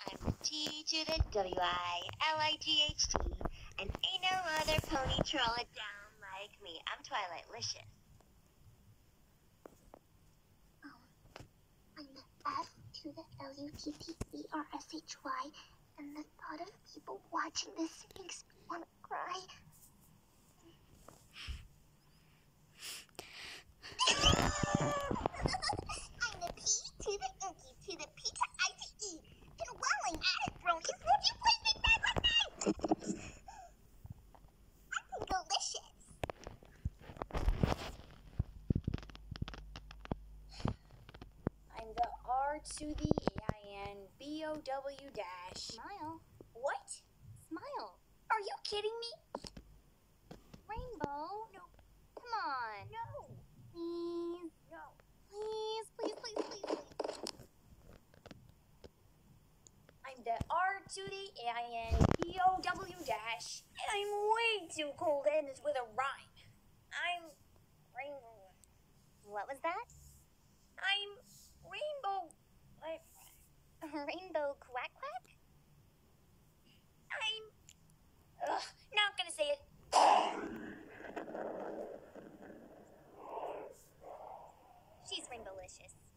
I'm the T to the W-I-L-I-G-H-T, and ain't no other pony troll it down like me. I'm Twilight Licious. I'm the F to the L-U-T-T-E-R-S-H-Y, and the thought of people watching this makes me want to cry. I'm the P to the Inky to the P to I to E. And while I'm at it, bronies, won't you please make that with me? I'm delicious. I'm the R to the A-I-N-B-O-W dash. Smile. What? Smile. Are you kidding me? Rainbow. No. Come on. No. Please. No. Please, please, please, please, please. I'm the R to the A-I-N-B-O-W dash. And I'm way too cold to end this with a rhyme. I'm Rainbow. What was that? I'm Rainbow. Rainbow quack quack? I'm not gonna say it. She's Rainbowlicious.